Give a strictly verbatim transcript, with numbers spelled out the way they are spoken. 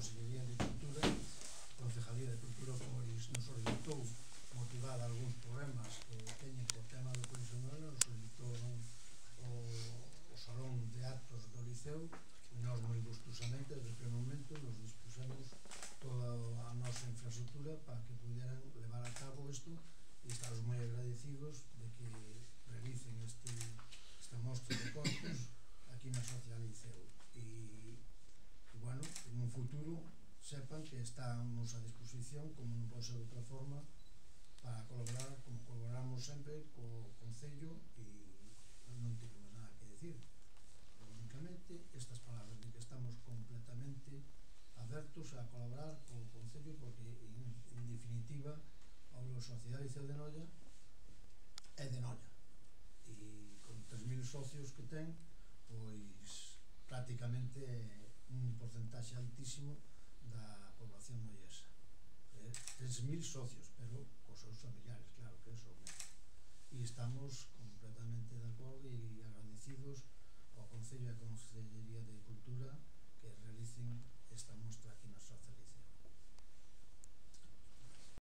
Consellería de Cultura, Concejalía de Cultura, pois nos solicitou, motivada algúns problemas que teñen co tema do profesional, nos solicitou o, o Salón de Actos do Liceo, e nós moi gustosamente, desde o primeiro momento, nos dispusemos toda a nosa infraestructura para que puderan levar a cabo isto, e estamos moi agradecidos de que realicen este, esta mostra de corpos aquí na Social Liceo. E, e bueno, en un futuro sepan que estamos a disposición, como non pode ser de outra forma, para colaborar, como colaboramos sempre co Concello, e non temos nada que decir. Únicamente estas palabras de que estamos completamente abertos a colaborar co Concello, porque en, en definitiva a Sociedade Liceo de Noia é de Noia, e con tres mil socios que ten, pois prácticamente é un porcentaxe altísimo da población noiesa. tres mil socios, pero cos seus familiares, claro que eso mesmo. E estamos completamente de acordo e agradecidos ao Concello e a Consellería de Cultura